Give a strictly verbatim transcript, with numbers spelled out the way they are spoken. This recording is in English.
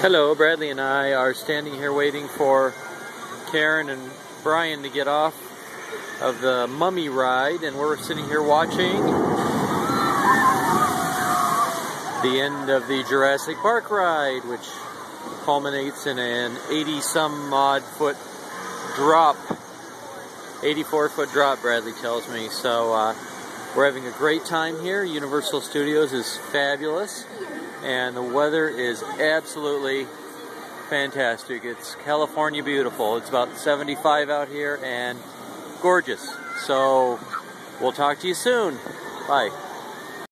Hello, Bradley and I are standing here waiting for Karen and Brian to get off of the Mummy ride, and we're sitting here watching the end of the Jurassic Park ride, which culminates in an eighty some odd foot drop, eighty-four foot drop, Bradley tells me. So uh, we're having a great time here. Universal Studios is fabulous, and the weather is absolutely fantastic. It's California beautiful. It's about seventy-five out here and gorgeous. So we'll talk to you soon. Bye.